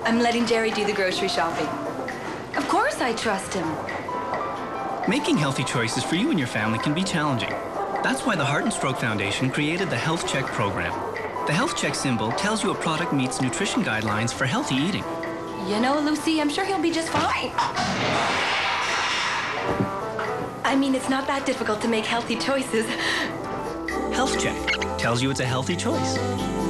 I'm letting Jerry do the grocery shopping. Of course I trust him. Making healthy choices for you and your family can be challenging. That's why the Heart and Stroke Foundation created the Health Check program. The Health Check symbol tells you a product meets nutrition guidelines for healthy eating. You know, Lucy, I'm sure he'll be just fine. I mean, it's not that difficult to make healthy choices. Health Check tells you it's a healthy choice.